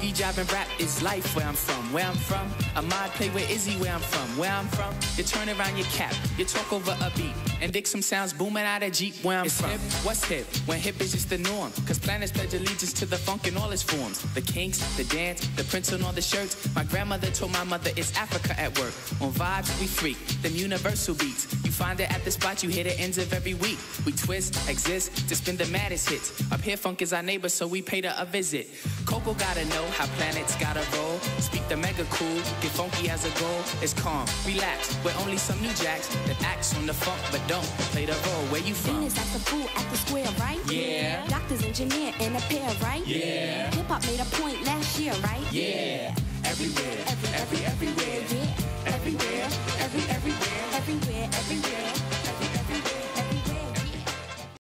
boogie, jive, and rap is life where I'm from. Where I'm from, a mod play with Izzy where I'm from. Where I'm from, you turn around your cap, you talk over a beat, and dig some sounds booming out of Jeep where I'm from. Hip, what's hip? When hip is just the norm. Cause planets pledge allegiance to the funk in all its forms. The kinks, the dance, the prints on all the shirts. My grandmother told my mother it's Africa at work. On vibes, we freak, them universal beats. You find it at the spot, you hear the ends of every week. We twist, exist, to spin the maddest hits. Up here, funk is our neighbor, so we paid her a visit. Coco gotta know how planets gotta roll. Speak the mega cool, get funky as a goal. It's calm, relax, we're only some new jacks that acts on the funk, but don't play the role. Where you from? Venus at the fool at the square, right? Yeah. Doctors, engineer, and a pair, right? Yeah. Hip-hop made a point last year, right? Yeah. Everywhere, everywhere, yeah. everywhere, everywhere, Everywhere, everywhere.